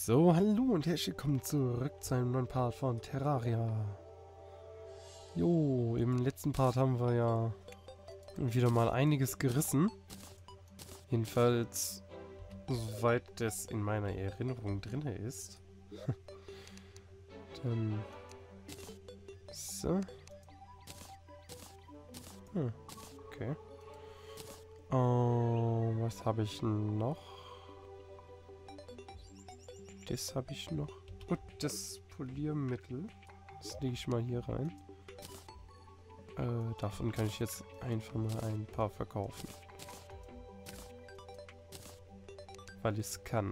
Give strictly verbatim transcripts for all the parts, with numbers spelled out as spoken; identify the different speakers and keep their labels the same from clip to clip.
Speaker 1: So, hallo und herzlich willkommen zurück zu einem neuen Part von Terraria. Jo, im letzten Part haben wir ja wieder mal einiges gerissen. Jedenfalls, soweit das in meiner Erinnerung drin ist. Dann... So. Hm, okay. Oh, was habe ich noch? Das habe ich noch. Und das Poliermittel. Das lege ich mal hier rein. Äh, davon kann ich jetzt einfach mal ein paar verkaufen. Weil ich es kann.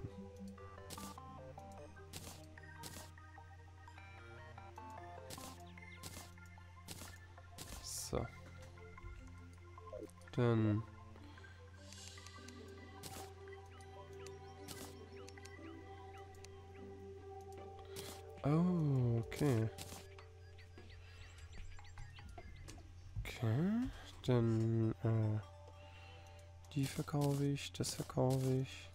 Speaker 1: So. Dann... Oh, okay. Okay, dann, äh, die verkaufe ich, das verkaufe ich.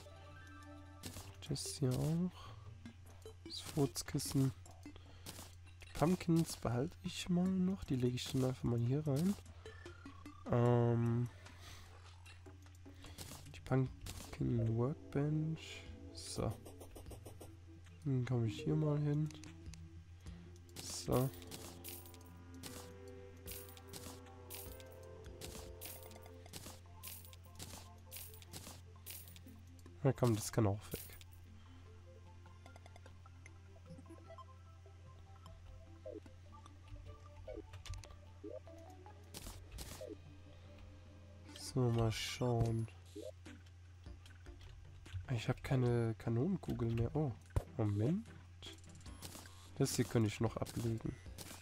Speaker 1: Das hier auch. Das Furzkissen. Die Pumpkins behalte ich mal noch, die lege ich dann einfach mal hier rein. Ähm, die Pumpkin Workbench. So. Dann komme ich hier mal hin. So. Na komm, das kann auch weg. So, mal schauen. Ich habe keine Kanonenkugel mehr. Oh, Moment. Das hier könnte ich noch ablegen.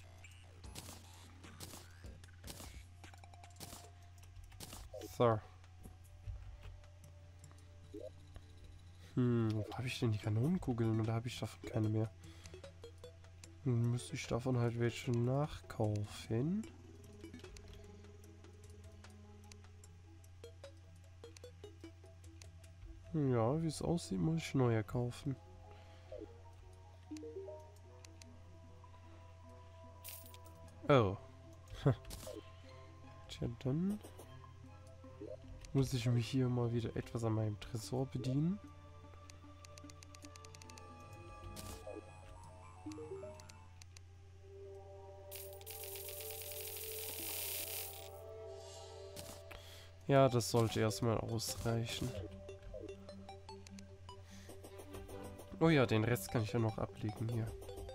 Speaker 1: So. Hm, wo habe ich denn die Kanonenkugeln? Oder habe ich davon keine mehr? Dann müsste ich davon halt welche nachkaufen. Ja, wie es aussieht, muss ich neue kaufen. Oh. Tja, dann muss ich mich hier mal wieder etwas an meinem Tresor bedienen. Ja, das sollte erstmal ausreichen. Oh ja, den Rest kann ich ja noch ablegen hier.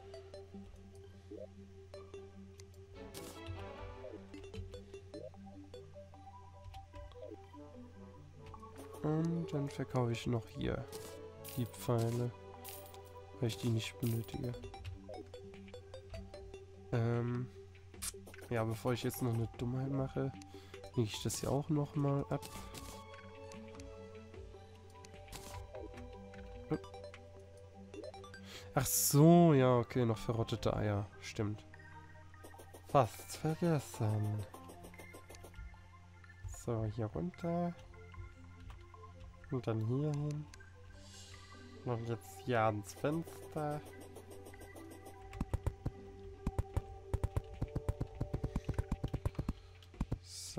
Speaker 1: Und dann verkaufe ich noch hier die Pfeile, weil ich die nicht benötige. Ähm, ja, bevor ich jetzt noch eine Dummheit mache, lege ich das hier auch noch mal ab. Ach so, ja, okay, noch verrottete Eier. Stimmt. Fast vergessen. So, hier runter. Und dann hier hin. Und jetzt hier ans Fenster. So.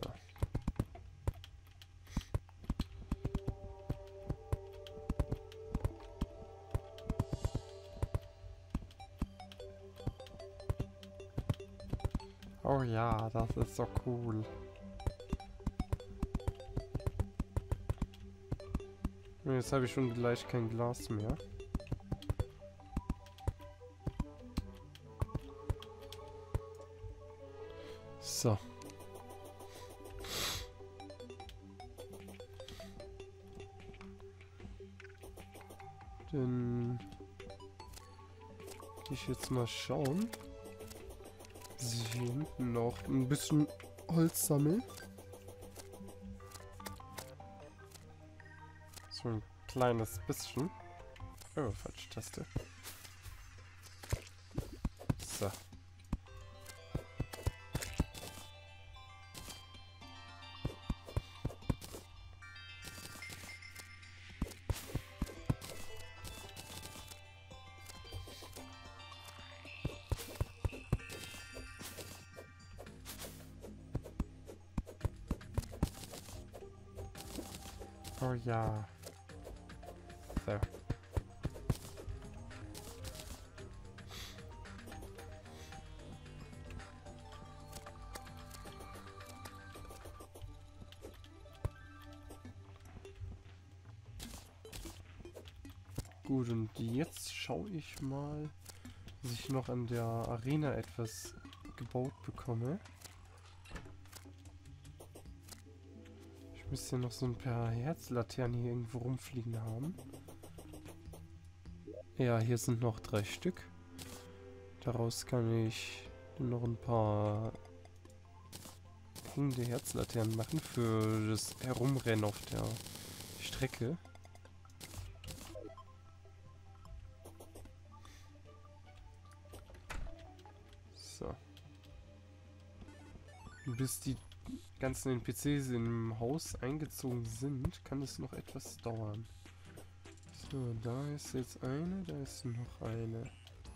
Speaker 1: Oh ja, das ist so cool. Jetzt habe ich schon gleich kein Glas mehr. So. Dann gehe ich jetzt mal schauen. Sie hier hinten noch ein bisschen Holz sammeln. So ein kleines bisschen. Oh, falsche Taste. So. Oh ja. So. Gut, und jetzt schaue ich mal, dass ich noch an der Arena etwas gebaut bekomme. Ich müsste ja noch so ein paar Herzlaternen hier irgendwo rumfliegen haben. Ja, hier sind noch drei Stück. Daraus kann ich noch ein paar hängende Herzlaternen machen für das Herumrennen auf der Strecke. So. Und bis die ganzen N P Cs im Haus eingezogen sind, kann es noch etwas dauern. So, da ist jetzt eine, da ist noch eine.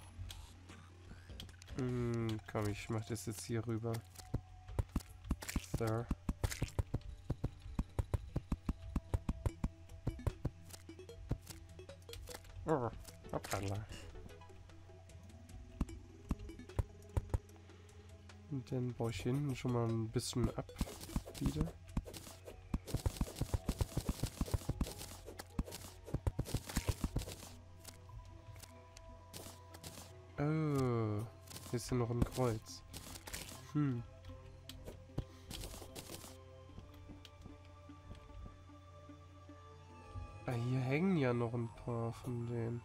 Speaker 1: Hm, komm, ich mach das jetzt hier rüber. So. Oh, hoppala. Und dann baue ich hinten schon mal ein bisschen ab wieder. Oh, hier ist ja noch ein Kreuz. Hm. Ah, hier hängen ja noch ein paar von denen.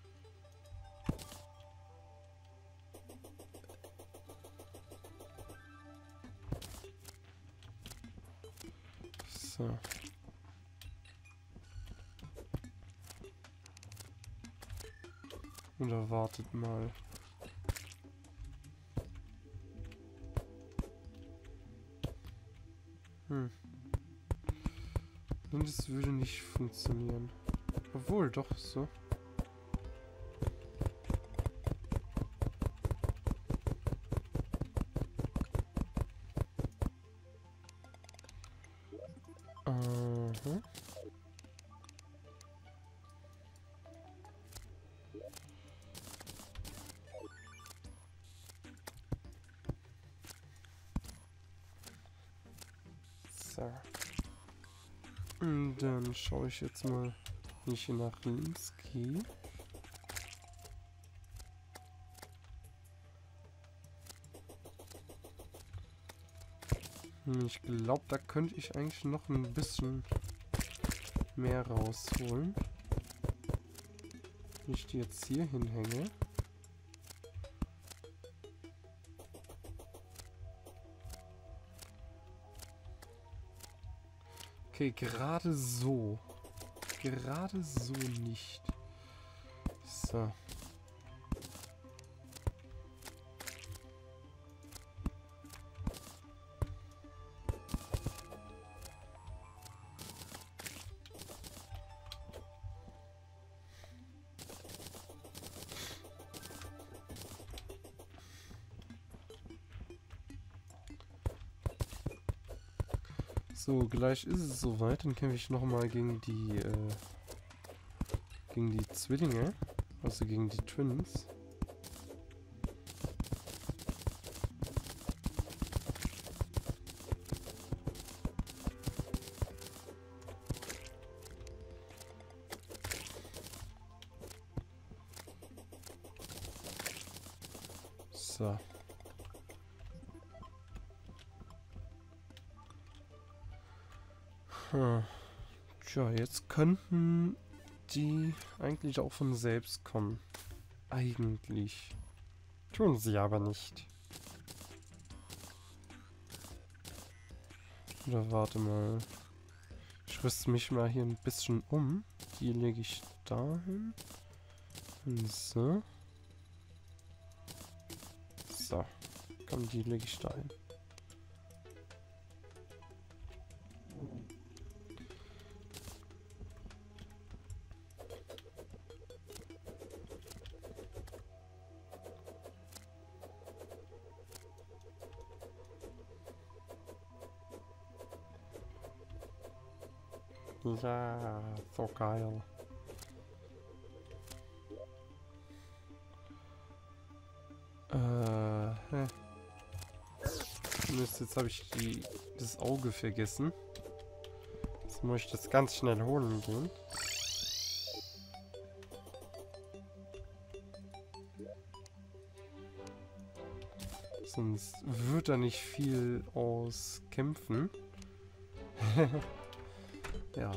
Speaker 1: So. Oder wartet mal. Hm. Und es würde nicht funktionieren. Obwohl, doch, so. Aha. So. Und dann schaue ich jetzt mal, wenn ich hier nach links gehe. Hm, ich glaube, da könnte ich eigentlich noch ein bisschen mehr rausholen. Wenn ich die jetzt hier hinhänge. Okay, gerade so. Gerade so nicht. So. So, gleich ist es soweit. Dann kämpfe ich nochmal gegen die, äh, gegen die Zwillinge. Also gegen die Twins. So. Hm. Tja, jetzt könnten die eigentlich auch von selbst kommen. Eigentlich. Tun sie aber nicht. Oder warte mal. Ich rüste mich mal hier ein bisschen um. Die lege ich dahin. Und so. So. Komm, die lege ich dahin. Ja, so geil. Äh, hä. Mist, jetzt habe ich die, das Auge vergessen. Jetzt muss ich das ganz schnell holen gehen. Sonst wird da nicht viel aus kämpfen. Ja.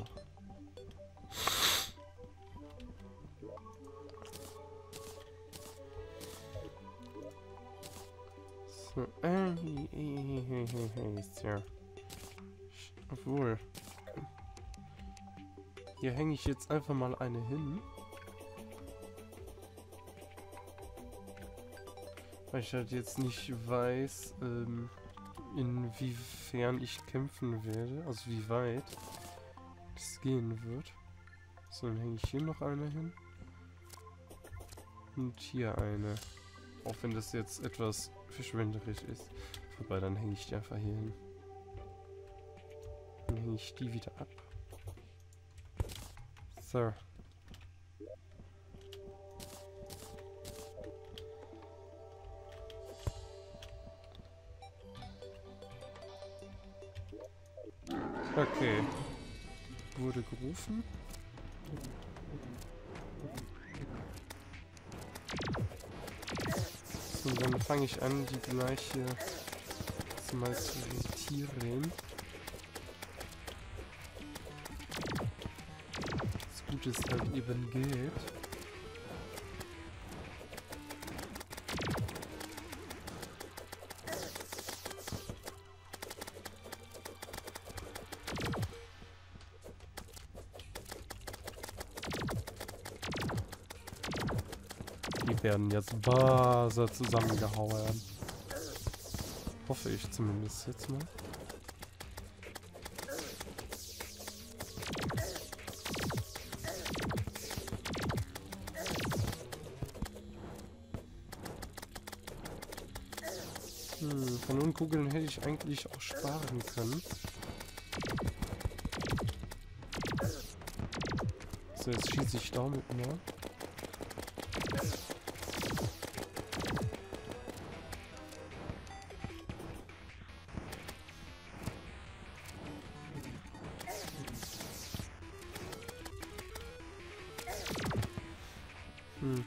Speaker 1: So, äh, ist ja. Obwohl. Hier hänge ich jetzt einfach mal eine hin. Weil ich halt jetzt nicht weiß, ähm, inwiefern ich kämpfen werde, also wie weit es gehen wird. So, dann hänge ich hier noch eine hin. Und hier eine. Auch wenn das jetzt etwas verschwenderisch ist. Wobei, dann hänge ich die einfach hier hin. Dann hänge ich die wieder ab. So. Okay. Wurde gerufen. So, und dann fange ich an, die gleiche mal zu visitieren. So gut es halt eben geht. Die werden jetzt Basa zusammengehauen. Hoffe ich zumindest jetzt mal. Hm, Kanonenkugeln hätte ich eigentlich auch sparen können. So, jetzt schieße ich damit mal. Hm.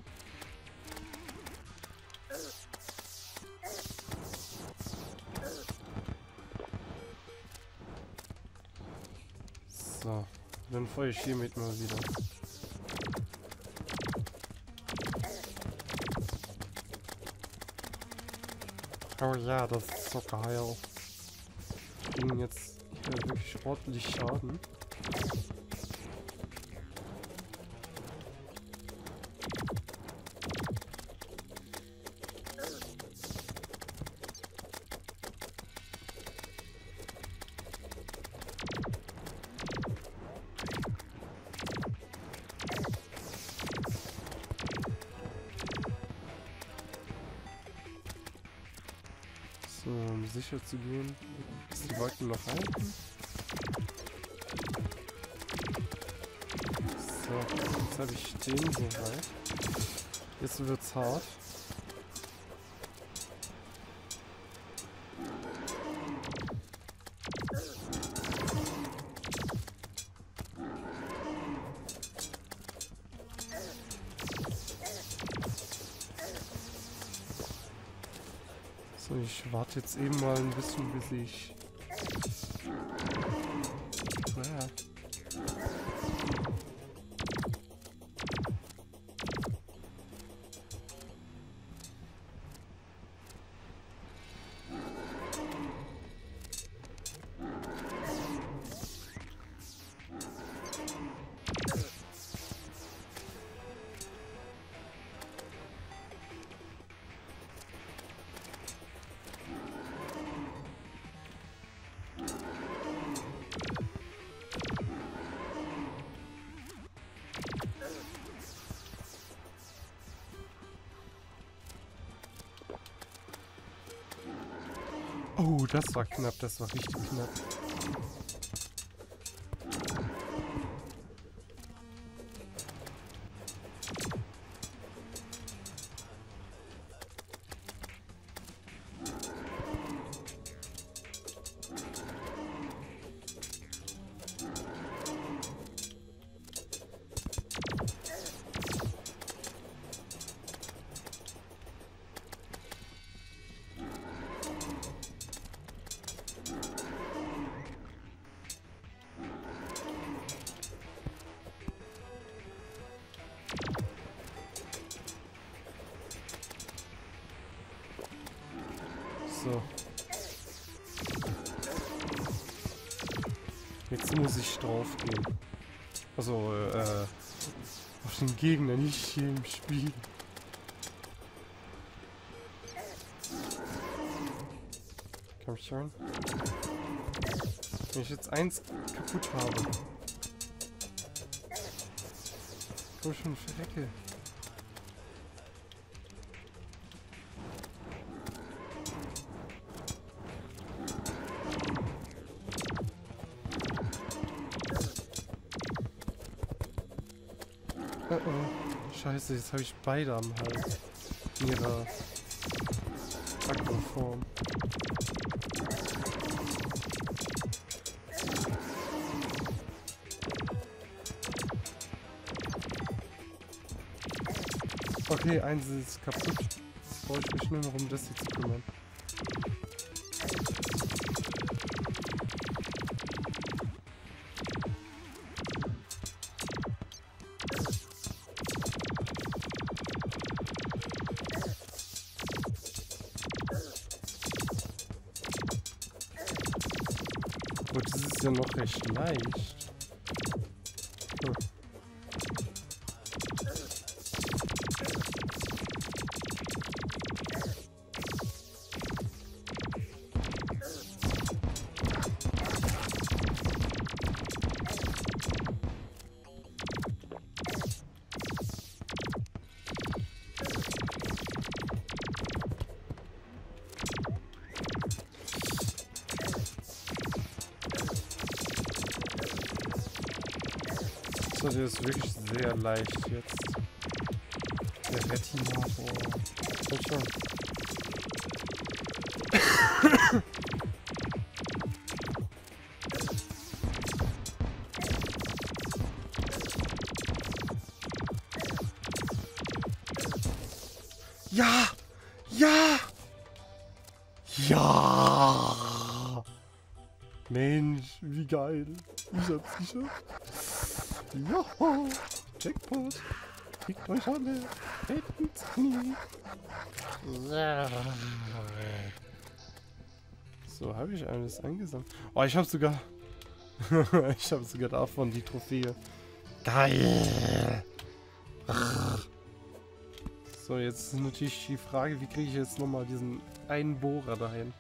Speaker 1: So, dann feuere ich hiermit mal wieder. Oh ja, das ist so geil. Wir kriegen jetzt hier wirklich ordentlich Schaden. So, um sicher zu gehen, dass die Wolken noch halten. So, jetzt habe ich den so weit. Jetzt wird's hart. So, ich warte jetzt eben mal ein bisschen, bis ich... Ah. Oh, das war knapp, das war richtig knapp. Jetzt muss ich drauf gehen. Also, äh, auf den Gegner, nicht hier im Spiel. Komm schon. Wenn ich jetzt eins kaputt habe. Komm schon, verrecke. Oh oh. Scheiße, jetzt habe ich beide am Hals. In ihrer Akkuform. Okay, eins ist kaputt. Jetzt brauche ich mich nur noch um das hier zu kümmern. Aber das ist ja noch recht leicht. Hm. So, der ist wirklich sehr leicht jetzt. Der Retinator. Komm schon. Ja! Ja! Ja! Mensch, wie geil. Ich hab's geschafft. Ja! Jackpot! Kriegt euch alle! Fällt ins Knie! So, habe ich alles eingesammelt. Oh, ich habe sogar... ich habe sogar davon die Trophäe. Geil! So, jetzt ist natürlich die Frage, wie kriege ich jetzt nochmal diesen einen Bohrer dahin?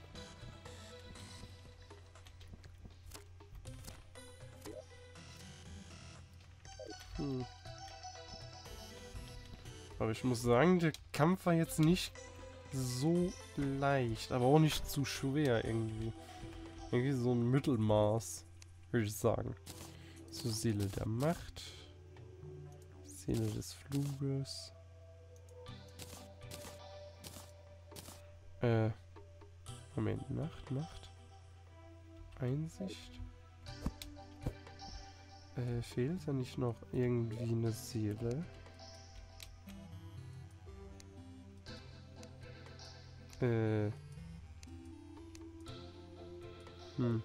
Speaker 1: Hm. Aber ich muss sagen, der Kampf war jetzt nicht so leicht, aber auch nicht zu schwer irgendwie. Irgendwie so ein Mittelmaß, würde ich sagen. So, Seele der Macht. Seele des Fluges. Äh. Moment, Nacht, Macht. Einsicht. Äh, fehlt da nicht noch irgendwie eine Seele? Äh. Hm.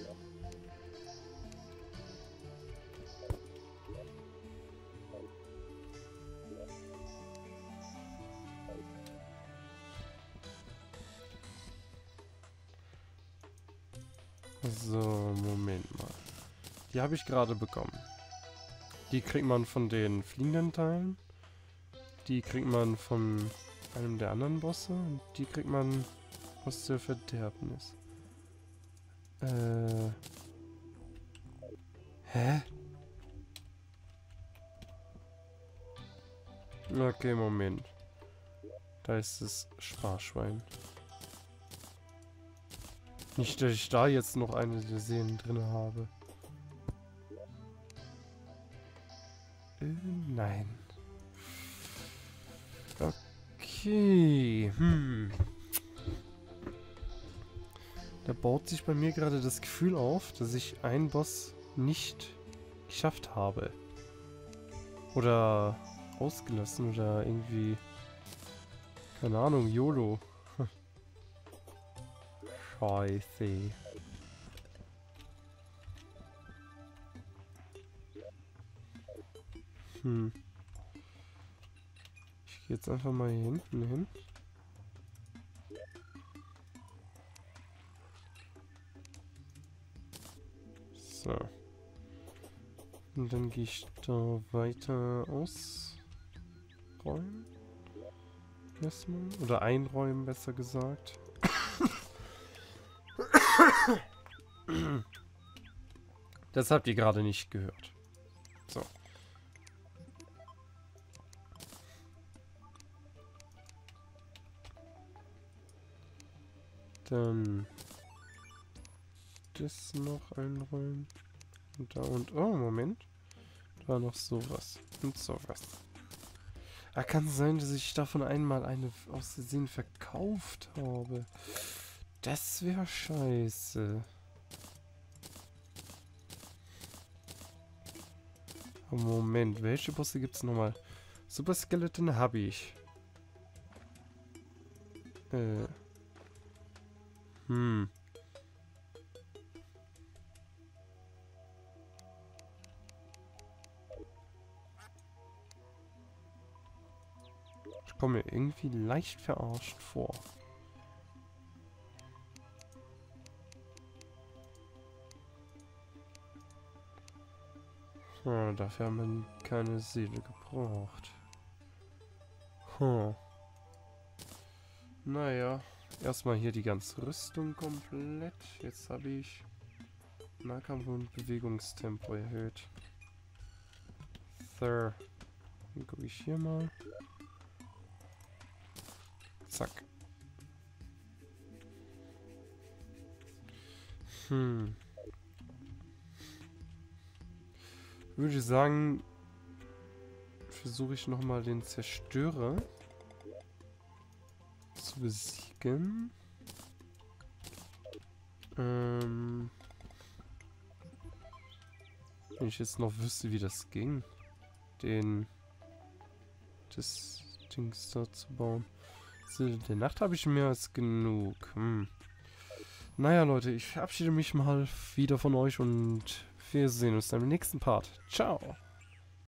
Speaker 1: So, Moment mal. Die habe ich gerade bekommen. Die kriegt man von den fliegenden Teilen. Die kriegt man von einem der anderen Bosse. Und die kriegt man aus der Verderbnis. Äh. Hä? Okay, Moment. Da ist das Sparschwein. Nicht, dass ich da jetzt noch eine der Seelen drin habe. Äh, nein. Okay. Hm. Da baut sich bei mir gerade das Gefühl auf, dass ich einen Boss nicht geschafft habe. Oder ausgelassen oder irgendwie... Keine Ahnung, YOLO. Scheiße. Hm. Ich gehe jetzt einfach mal hier hinten hin. So. So. Und dann gehe ich da weiter ausräumen. Erstmal. Oder einräumen, besser gesagt. Das habt ihr gerade nicht gehört. So. Dann das noch einräumen. Und da und... Oh, Moment. Da war noch sowas. Und sowas. Ah, kann sein, dass ich davon einmal eine aus Versehen verkauft habe. Das wäre scheiße. Oh, Moment, welche Bosse gibt's nochmal? Super Skeleton habe ich. Äh. Hm. Ich komme mir irgendwie leicht verarscht vor. Ja, dafür haben wir keine Seele gebraucht. Hm. Naja, erstmal hier die ganze Rüstung komplett. Jetzt habe ich Nahkampf und Bewegungstempo erhöht. So. Dann gucke ich hier mal. Zack. Hm. Würde ich sagen, versuche ich nochmal den Zerstörer zu besiegen. Ähm, wenn ich jetzt noch wüsste, wie das ging, den das Dings da zu bauen. So, der Nacht habe ich mehr als genug. Hm. Naja, Leute, ich verabschiede mich mal wieder von euch und wir sehen uns dann im nächsten Part. Ciao!